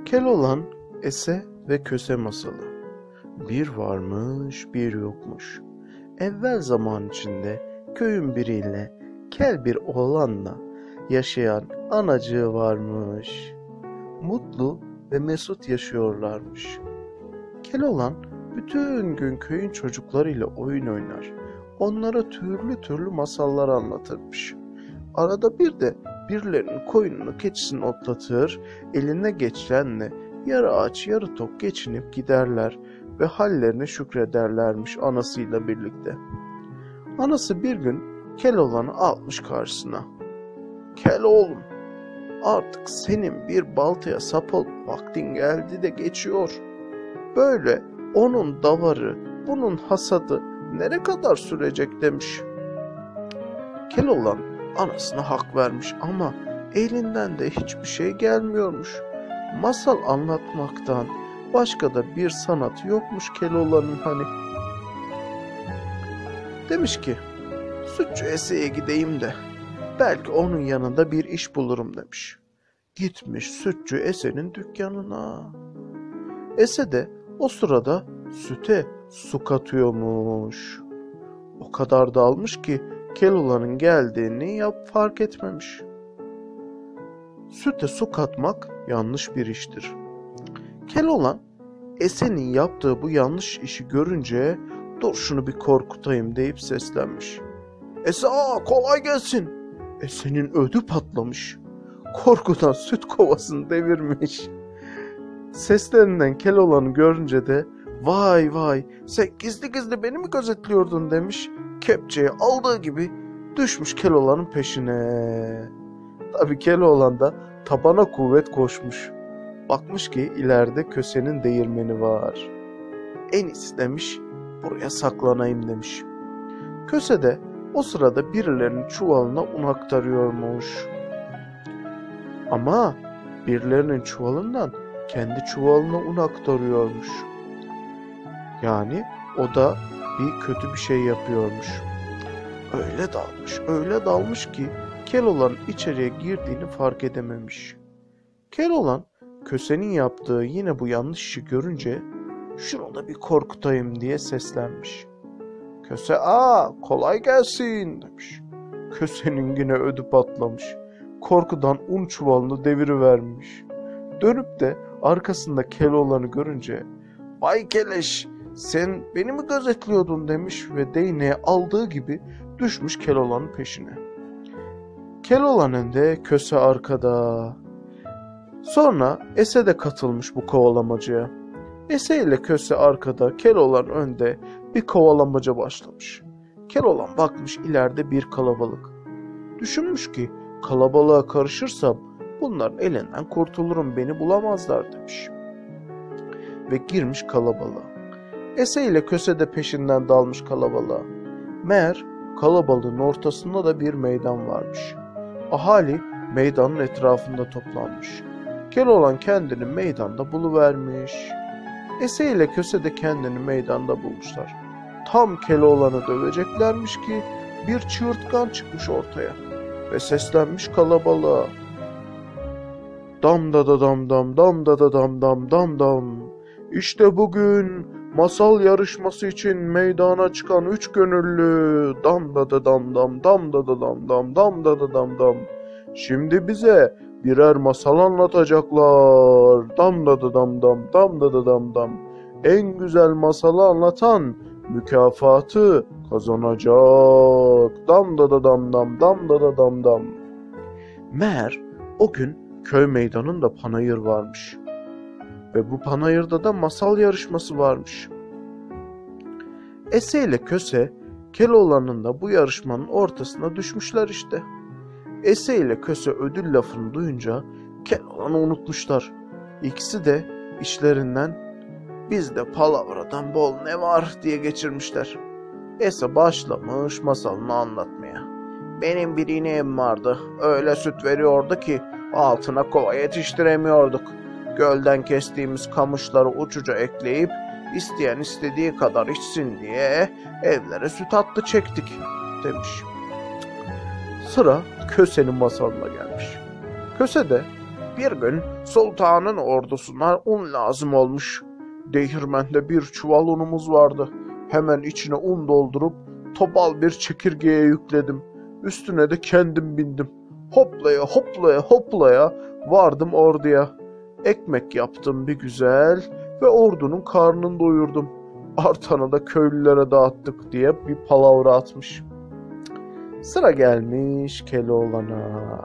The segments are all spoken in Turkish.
Keloğlan, Ese ve Köse masalı. Bir varmış, bir yokmuş. Evvel zaman içinde köyün biriyle kel bir oğlanla yaşayan anacığı varmış. Mutlu ve mesut yaşıyorlarmış. Keloğlan bütün gün köyün çocuklarıyla oyun oynar. Onlara türlü türlü masallar anlatırmış. Arada bir de birilerinin koyununu keçisini otlatır, eline geçenle yarı aç yarı tok geçinip giderler ve hallerine şükrederlermiş anasıyla birlikte. Anası bir gün Keloğlan'ı almış karşısına. "Keloğlum, artık senin bir baltaya sap ol, vaktin geldi de geçiyor. Böyle onun davarı, bunun hasadı nere kadar sürecek?" demiş. Keloğlan anasına hak vermiş ama elinden de hiçbir şey gelmiyormuş. Masal anlatmaktan başka da bir sanat yokmuş Keloğlan'ın hani. Demiş ki, "Sütçü Ese'ye gideyim de belki onun yanında bir iş bulurum." demiş. Gitmiş Sütçü Ese'nin dükkanına. Ese de o sırada süte su katıyormuş. O kadar dalmış ki Keloğlan'ın geldiğini fark etmemiş. Süte su katmak yanlış bir iştir. Keloğlan Ese'nin yaptığı bu yanlış işi görünce "Dur şunu bir korkutayım" deyip seslenmiş. "Ese ağa, kolay gelsin." Ese'nin ödü patlamış. Korkudan süt kovasını devirmiş. Seslerinden Keloğlan'ı görünce de "Vay vay, sen gizli gizli beni mi gözetliyordun?" demiş. Kepçeyi aldığı gibi düşmüş Keloğlan'ın peşine. Tabii Keloğlan da tabana kuvvet koşmuş. Bakmış ki ileride Köse'nin değirmeni var. En iyisi demiş, buraya saklanayım demiş. Köse de o sırada birilerinin çuvalına un aktarıyormuş. Ama birilerinin çuvalından kendi çuvalına un aktarıyormuş. Yani o da bir kötü bir şey yapıyormuş. Öyle dalmış ki Keloğlan içeriye girdiğini fark edememiş. Keloğlan Köse'nin yaptığı yine bu yanlış işi görünce "Şunu da bir korkutayım" diye seslenmiş. "Köse ağa, kolay gelsin" demiş. Köse'nin yine ödü patlamış. Korkudan un çuvalını devirivermiş. Dönüp de arkasında Keloğlan'ı görünce "Vay Keleş, sen beni mi gözetliyordun?" demiş ve değneği aldığı gibi düşmüş Keloğlan'ın peşine. Keloğlan önde, Köse arkada. Sonra Ese de katılmış bu kovalamacaya. Ese ile Köse arkada, Keloğlan önde bir kovalamaca başlamış. Keloğlan bakmış ileride bir kalabalık. Düşünmüş ki kalabalığa karışırsam bunların elinden kurtulurum, beni bulamazlar demiş. Ve girmiş kalabalığa. Ese ile Köse de peşinden dalmış kalabalığa. Meğer kalabalığın ortasında da bir meydan varmış. Ahali meydanın etrafında toplanmış. Keloğlan kendini meydanda buluvermiş. Ese ile Köse de kendini meydanda bulmuşlar. Tam Keloğlan'ı döveceklermiş ki bir çığırtkan çıkmış ortaya ve seslenmiş kalabalığa. "Dam da da dam dam, dam da da dam dam dam dam. İşte bugün masal yarışması için meydana çıkan 3 gönüllü. Dam da da dam dam, dam da da dam dam, dam da da dam dam. Şimdi bize birer masal anlatacaklar. Dam da da dam dam, dam da da dam dam. En güzel masalı anlatan mükafatı kazanacak. Dam da da dam dam, dam da da dam dam." Meğer o gün köy meydanında panayır varmış. Ve bu panayırda da masal yarışması varmış. Ese ile Köse, Keloğlan'ın da bu yarışmanın ortasına düşmüşler işte. Ese ile Köse ödül lafını duyunca Keloğlan'ı unutmuşlar. İkisi de işlerinden "Bizde palavradan bol ne var?" diye geçirmişler. Ese başlamış masalını anlatmaya. "Benim bir ineğim vardı. Öyle süt veriyordu ki altına kova yetiştiremiyorduk. Gölden kestiğimiz kamışları uçuca ekleyip isteyen istediği kadar içsin diye evlere süt hattı çektik" demiş. Sıra Köse'nin masalına gelmiş. Köse de Bir gün sultanın ordusuna un lazım olmuş. Değirmende bir çuval unumuz vardı. Hemen içine un doldurup topal bir çekirgeye yükledim. Üstüne de kendim bindim. Hoplaya hoplaya hoplaya vardım orduya. Ekmek yaptım bir güzel ve ordunun karnını doyurdum. Artanı da köylülere dağıttık diye bir palavra atmış. Sıra gelmiş Keloğlan'a.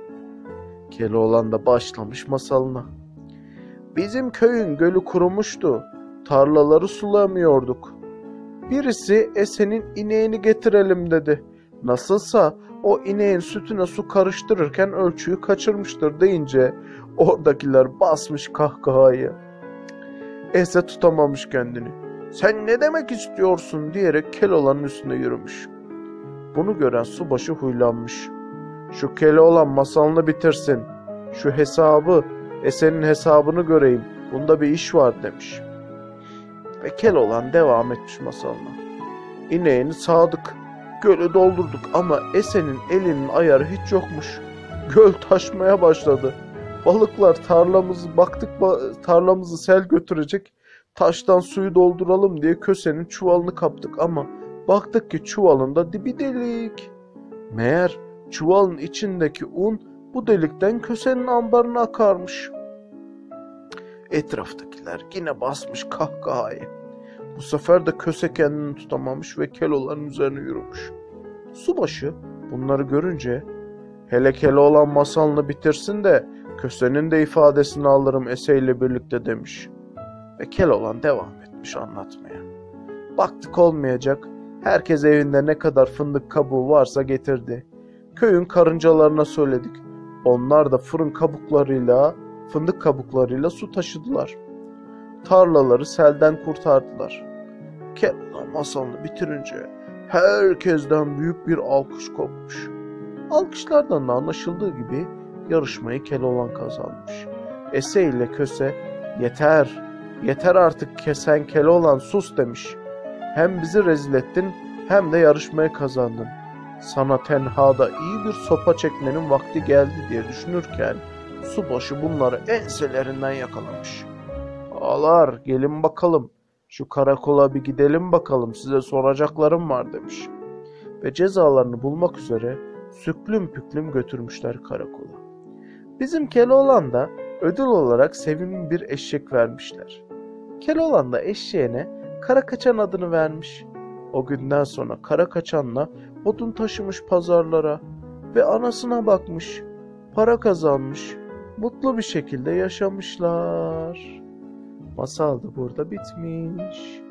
Keloğlan da başlamış masalına. Bizim köyün gölü kurumuştu. Tarlaları sulamıyorduk. Birisi Esen'in ineğini getirelim dedi. Nasılsa o ineğin sütüne su karıştırırken ölçüyü kaçırmıştır deyince oradakiler basmış kahkahayı. Ese tutamamış kendini. Sen ne demek istiyorsun diyerek Keloğlan'ın üstüne yürümüş. Bunu gören subaşı huylanmış. Şu Keloğlan masalını bitirsin. Şu hesabı, Esen'in hesabını göreyim. Bunda bir iş var demiş. Ve Keloğlan devam etmiş masalına. İneğini sağdık. Gölü doldurduk ama Esen'in elinin ayarı hiç yokmuş. Göl taşmaya başladı. Balıklar tarlamızı sel götürecek. Taştan suyu dolduralım diye kösenin çuvalını kaptık ama baktık ki çuvalın da dibi delik. Meğer çuvalın içindeki un bu delikten kösenin ambarına akarmış. Etraftakiler yine basmış kahkahayı. Bu sefer de köse kendini tutamamış ve Keloğlan'ın üzerine yürümüş. Subaşı bunları görünce hele Keloğlan masalını bitirsin de kösenin de ifadesini alırım Ese'yle birlikte demiş. Ve Keloğlan devam etmiş anlatmaya. Baktık olmayacak. Herkes evinde ne kadar fındık kabuğu varsa getirdi. Köyün karıncalarına söyledik. Onlar da fındık kabuklarıyla su taşıdılar. Tarlaları selden kurtardılar. Keloğlan masalını bitirince herkesten büyük bir alkış kopmuş. Alkışlardan da anlaşıldığı gibi yarışmayı Keloğlan kazanmış. Ese ile köse yeter artık sen Keloğlan sus demiş. Hem bizi rezil ettin hem de yarışmayı kazandın. Sana tenhada iyi bir sopa çekmenin vakti geldi diye düşünürken subaşı bunları enselerinden yakalamış. Ağalar gelin bakalım, şu karakola bir gidelim bakalım, size soracaklarım var demiş. Ve cezalarını bulmak üzere süklüm püklüm götürmüşler karakola. Bizim Keloğlan da ödül olarak sevimli bir eşek vermişler. Keloğlan da eşeğine Karakaçan adını vermiş. O günden sonra Karakaçan'la odun taşımış pazarlara ve anasına bakmış, para kazanmış, mutlu bir şekilde yaşamışlar. Masal da burada bitmiş.